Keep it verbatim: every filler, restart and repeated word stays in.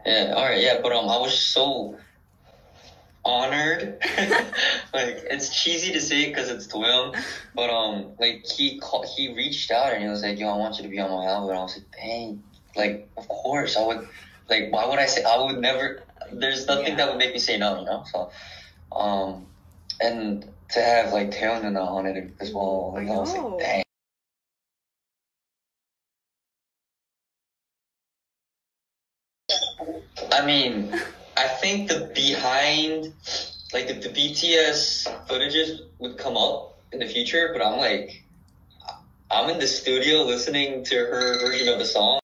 Yeah, all right, yeah, but um, I was so honored. Like it's cheesy to say because it's Doyoung, but um, like he called, he reached out and he was like, "Yo, I want you to be on my album." And I was like, "Dang, like of course I would." Like, why would I say? I would never. There's nothing that Yeah. would make me say no, you know. So, um, and to have like Taeyon on it as well, I like, I was know. like, dang. I mean, I think the behind, like if the B T S footages would come up in the future, but I'm like, I'm in the studio listening to her version of the song.